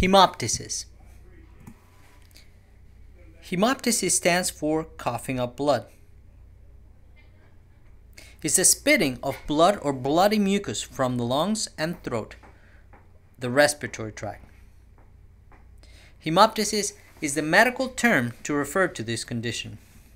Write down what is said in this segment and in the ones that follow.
Hemoptysis. Hemoptysis stands for coughing up blood. It's the spitting of blood or bloody mucus from the lungs and throat, the respiratory tract. Hemoptysis is the medical term to refer to this condition.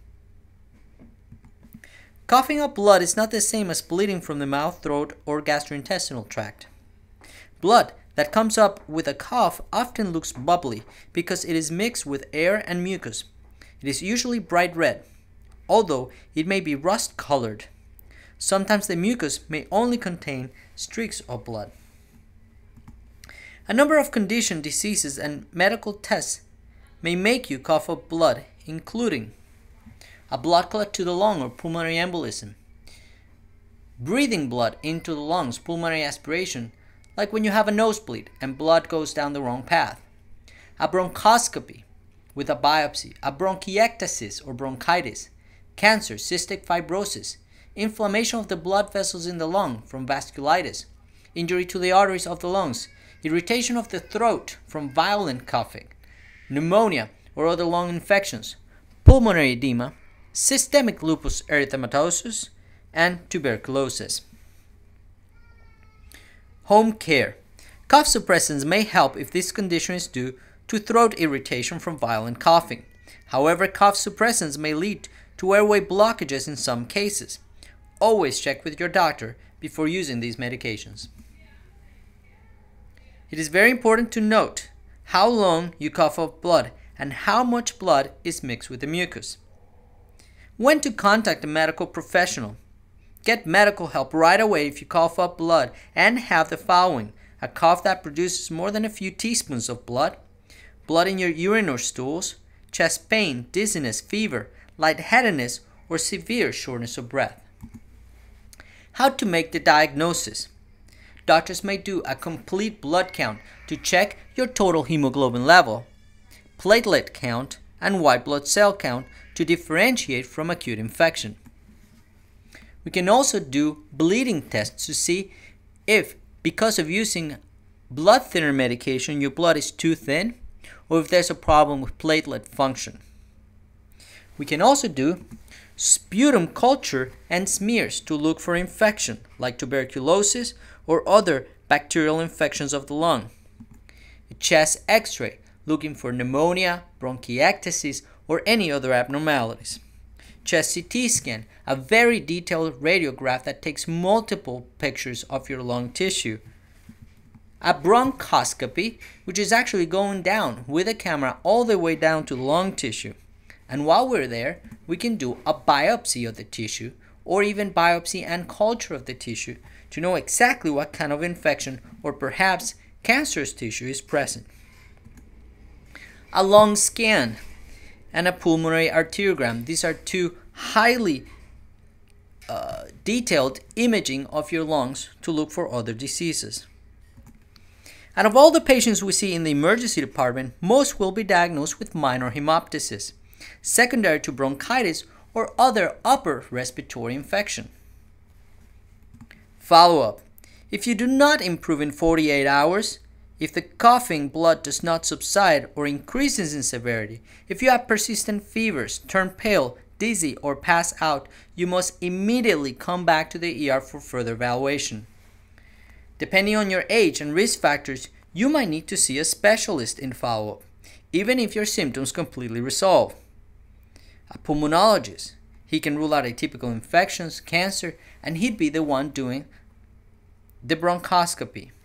Coughing up blood is not the same as bleeding from the mouth, throat, or gastrointestinal tract. Blood that comes up with a cough often looks bubbly because it is mixed with air and mucus. It is usually bright red, although it may be rust-colored. Sometimes the mucus may only contain streaks of blood. A number of conditions, diseases, and medical tests may make you cough up blood, including a blood clot to the lung or pulmonary embolism, breathing blood into the lungs, pulmonary aspiration, like when you have a nosebleed and blood goes down the wrong path, a bronchoscopy with a biopsy, a bronchiectasis or bronchitis, cancer, cystic fibrosis, inflammation of the blood vessels in the lung from vasculitis, injury to the arteries of the lungs, irritation of the throat from violent coughing, pneumonia or other lung infections, pulmonary edema, systemic lupus erythematosus, and tuberculosis. Home care. Cough suppressants may help if this condition is due to throat irritation from violent coughing. However, cough suppressants may lead to airway blockages in some cases. Always check with your doctor before using these medications. It is very important to note how long you cough up blood and how much blood is mixed with the mucus. When to contact a medical professional. Get medical help right away if you cough up blood and have the following: a cough that produces more than a few teaspoons of blood, blood in your urine or stools, chest pain, dizziness, fever, lightheadedness, or severe shortness of breath. How to make the diagnosis. Doctors may do a complete blood count to check your total hemoglobin level, platelet count, and white blood cell count to differentiate from acute infection. We can also do bleeding tests to see if, because of using blood thinner medication, your blood is too thin, or if there's a problem with platelet function. We can also do sputum culture and smears to look for infection, like tuberculosis or other bacterial infections of the lung. A chest x-ray, looking for pneumonia, bronchiectasis, or any other abnormalities. Chest CT scan, a very detailed radiograph that takes multiple pictures of your lung tissue. A bronchoscopy, which is actually going down with a camera all the way down to lung tissue. And while we're there, we can do a biopsy of the tissue, or even biopsy and culture of the tissue to know exactly what kind of infection or perhaps cancerous tissue is present. A lung scan and a pulmonary arteriogram. These are two highly detailed imaging of your lungs to look for other diseases. Out of all the patients we see in the emergency department, most will be diagnosed with minor hemoptysis, secondary to bronchitis or other upper respiratory infection. Follow-up. If you do not improve in 48 hours, if the coughing blood does not subside or increases in severity, if you have persistent fevers, turn pale, dizzy, or pass out, you must immediately come back to the ER for further evaluation. Depending on your age and risk factors, you might need to see a specialist in follow-up, even if your symptoms completely resolve. A pulmonologist. He can rule out atypical infections, cancer, and he'd be the one doing the bronchoscopy.